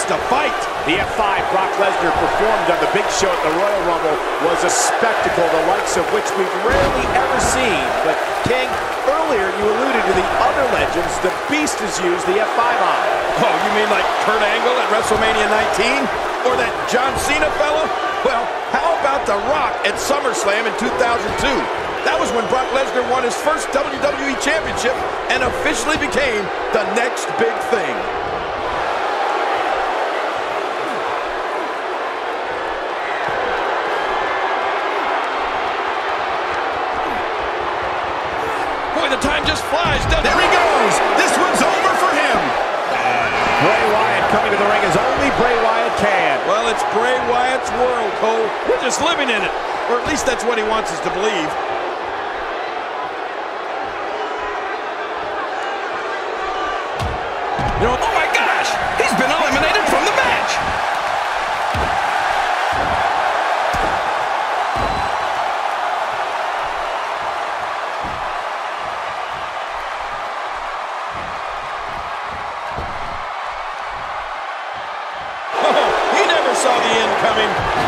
to fight. The F5 Brock Lesnar performed on the Big Show at the Royal Rumble was a spectacle, the likes of which we've rarely ever seen. But, King, earlier you alluded to the other legends the Beast has used the F5 on. Oh, you mean like Kurt Angle at WrestleMania 19? Or that John Cena fella? Well, how about The Rock at SummerSlam in 2002? That was when Brock Lesnar won his first WWE Championship and officially became the next big thing. Boy, the time just flies, doesn't it? There he goes. This one's over for him. Bray Wyatt coming to the ring as only Bray Wyatt can. Well, it's Bray Wyatt's world, Cole. We're just living in it. Or at least that's what he wants us to believe. You know, oh my gosh! He's been eliminated from the match! Oh, he never saw the end coming.